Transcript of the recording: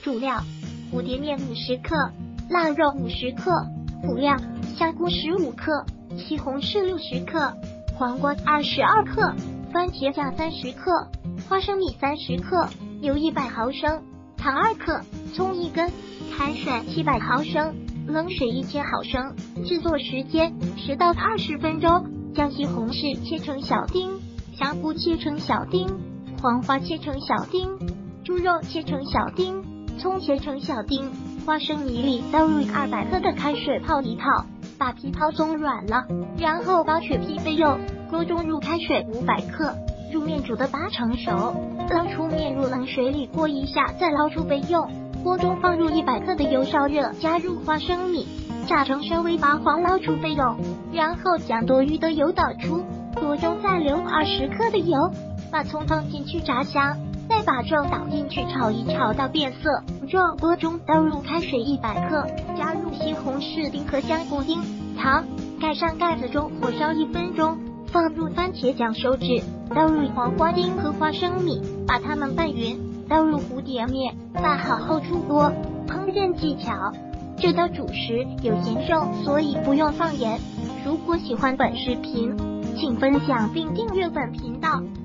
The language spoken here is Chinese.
主料：蝴蝶面50克，腊肉50克，辅料：香菇15克，西红柿60克，黄瓜22克，番茄酱30克，花生米30克，油100毫升，糖2克，葱1根，开水700毫升，冷水1000毫升。制作时间10到20分钟。将西红柿切成小丁，香菇切成小丁，黄瓜切成小丁，猪肉切成小丁，葱切成小丁。花生米里倒入200克的开水泡一泡，把皮泡松软了，然后包去皮肥肉。锅中入开水500克，入面煮的8成熟，捞出面入冷水里过一下，再捞出备用。锅中放入100克的油烧热，加入花生米，炸成稍微发黄，捞出备用。然后将多余的油倒出，锅中再留20克的油，把葱放进去炸香，再把肉倒进去炒一炒到变色。肉锅中倒入开水100克，加入西红柿丁和香菇丁、糖，盖上盖子中火烧1分钟。放入番茄酱收汁，倒入黄瓜丁和花生米，把它们拌匀，倒入蝴蝶面，拌好后出锅。烹饪技巧：这道主食有咸肉，所以不用放盐。如果喜欢本视频，请分享并订阅本频道。